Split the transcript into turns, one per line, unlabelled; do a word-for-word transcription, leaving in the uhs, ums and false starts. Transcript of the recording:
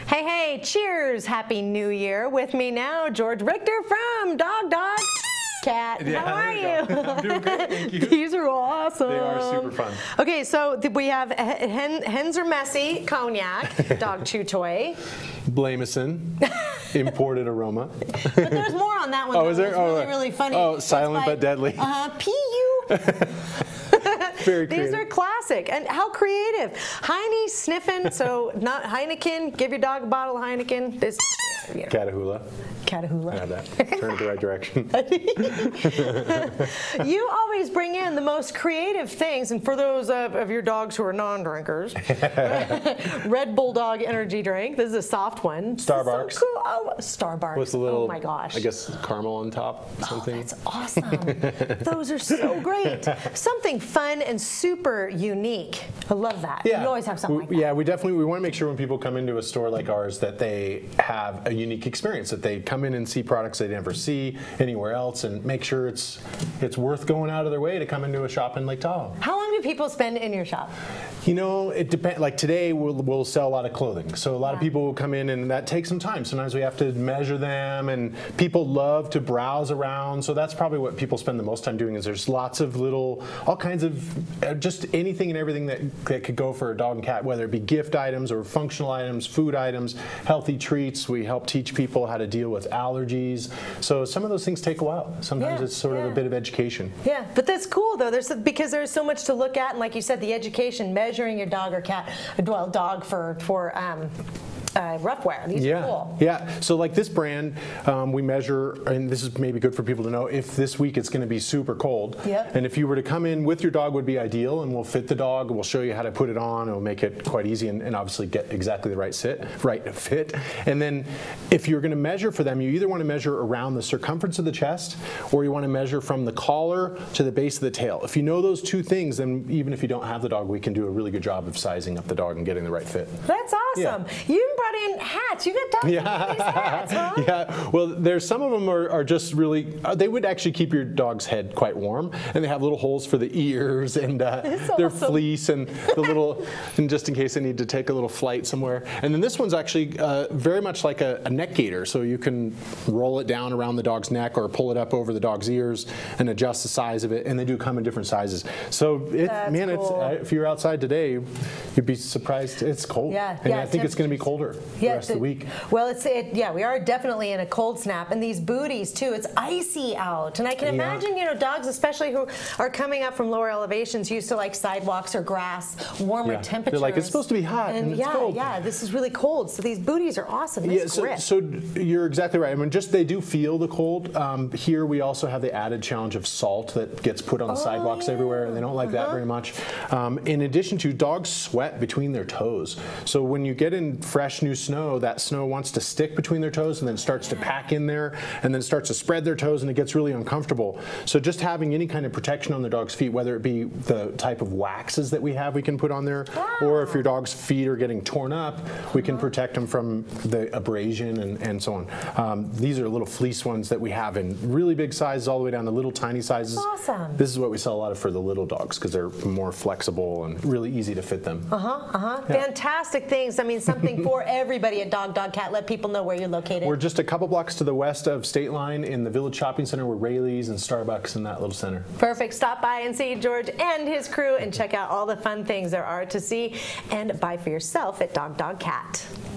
Hey, hey, cheers, Happy New Year. With me now, George Richter from Dog Dog Cat.
Yeah,
How are you?
you? I'm doing great, thank you.
These are awesome.
They are super fun.
Okay, so we have hen, Hens Are Messy Cognac, dog chew toy.
Blamison, imported aroma.
But there's more on that one.
Oh,
though.
is there?
It's
Oh,
really, really funny.
Oh, silent
by,
but deadly.
Uh, P U.
Very
These
creative.
are classic. And how creative. Heine sniffing, so not Heineken, give your dog a bottle of Heineken. This, you know.
Catahoula.
Catahoula.
I had that. Turn it the right direction.
You always bring in the most creative things, and for those of, of your dogs who are non-drinkers, Red Bulldog energy drink. This is a soft one.
Starbucks.
So cool. Oh, Starbucks.
What's the little?
Oh my gosh.
I guess caramel on top. Something.
Oh, that's awesome. Those are so great. Something fun and super unique. I love that.
Yeah.
You always have something
we,
like that.
Yeah, we definitely we want to make sure when people come into a store like ours that they have a unique experience, that they come in and see products they never see anywhere else, and make sure it's it's worth going out of their way to come into a shop in Lake Tahoe.
How long do people spend in your shop?
You know, it depends. Like today, we'll, we'll sell a lot of clothing. So a lot
yeah.
of people will come in, and that takes some time. Sometimes we have to measure them, and people love to browse around. So that's probably what people spend the most time doing. Is there's lots of little, all kinds of, uh, just anything and everything that, that could go for a dog and cat, whether it be gift items or functional items, food items, healthy treats. We help teach people how to deal with allergies. So some of those things take a while. Sometimes
yeah,
it's sort
yeah.
of a bit of education.
Yeah, but that's cool though. There's because there's so much to look at, and like you said, the education, measuring your dog or cat, well, dog for for um, uh, rough wear. These
yeah.
are cool.
Yeah. So like this brand, um, we measure, and this is maybe good for people to know, if this week it's going to be super cold.
Yep.
And if you were to come in with your dog, would be ideal, and we'll fit the dog. We'll show you how to put it on. It'll make it quite easy, and, and obviously get exactly the right sit, right fit. And then if you're going to measure for them, you either want to measure around the circumference of the chest, or you want to measure from the collar to the base of the tail. If you know those two things, then even if you don't have the dog, we can do a really good job of sizing up the dog and getting the right fit.
That's awesome.
Yeah.
You even brought in hats. You got dogs
Yeah.
with these hats, huh?
Yeah. Well, there's some of them are, are just really. Uh, they would actually keep your dog's head quite warm, and they have little holes for the ears, and uh, they're
awesome.
fleece, and the little, and just in case they need to take a little flight somewhere. And then this one's actually uh, very much like a, a neck gaiter, so you can roll it down around the dog's neck or pull it up over the dog's ears and adjust the size of it. And they do come in different sizes. So it, man,
cool.
it's uh, if you're outside today, you'd be surprised. It's cold.
Yeah,
and
yeah,
I think it's going to be colder the
yeah,
rest of the week.
Well, it's it, yeah, we are definitely in a cold snap, and these booties too. It's icy out, and I can
Yeah.
imagine, you know, dogs, especially who are coming up from lower elevations, used to like sidewalks or grass, warmer
Yeah.
temperatures.
They're like, it's supposed to be hot, and,
and
it's
yeah,
cold.
yeah, this is really cold. So these booties are awesome. Nice
Yeah, so,
grip.
so you're exactly right. I mean, just they do feel the cold. Um, here we also have the added challenge of salt that gets put on the
Oh,
sidewalks
yeah.
everywhere, and they don't like
Uh-huh.
that very much. Um, in addition to, dogs sweat between their toes. So when you get in fresh new snow, that snow wants to stick between their toes and then starts to pack in there, and then starts to spread their toes, and it gets really uncomfortable. So just having any kind of protection on the dog's feet, whether it be the type of waxes that we have we can put on there,
Wow.
or if your dog's feet are getting torn up, we can protect them from the abrasion and, and so on. Um, these are little fleece ones that we have in really big sizes all the way down to little tiny sizes.
Awesome.
This is what we sell a lot of for the little dogs because they're more flexible and really easy to fit them.
Uh-huh, uh-huh.
Yeah.
Fantastic things. I mean, something for everybody at Dog Dog Cat. Let people know where you're located.
We're just a couple blocks to the west of State Line in the Village Shopping Center. We're Rayleigh's and Starbucks in that little center.
Perfect. Stop by and see George and his crew and check out all the fun things there are to see and buy for yourself at Dog Dog Cat.